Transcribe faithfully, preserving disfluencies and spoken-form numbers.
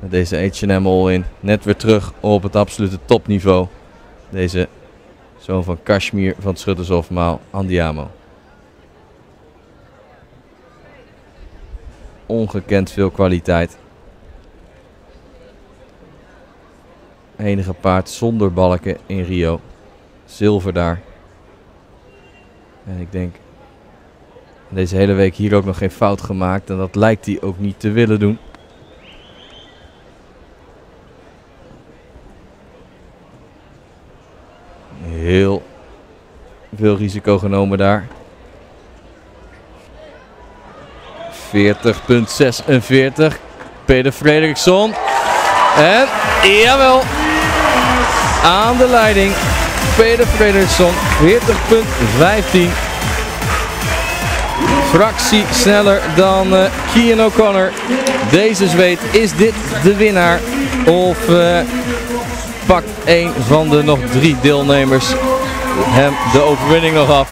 Met deze H en M all-in net weer terug op het absolute topniveau. Deze zoon van Kashmir van het Schuttershof, Maal Andiamo. Ongekend veel kwaliteit. Enige paard zonder balken in Rio. Zilver daar. En ik denk deze hele week hier ook nog geen fout gemaakt. En dat lijkt hij ook niet te willen doen. Heel veel risico genomen daar. veertig komma zesenveertig. Peder Fredriksson. En jawel. Aan de leiding. Peder Fredriksson. veertig komma vijftien. Fractie sneller dan uh, Cian O'Connor. Deze Zweed, is dit de winnaar? Of uh, pakt een van de nog drie deelnemers hem de overwinning nog af?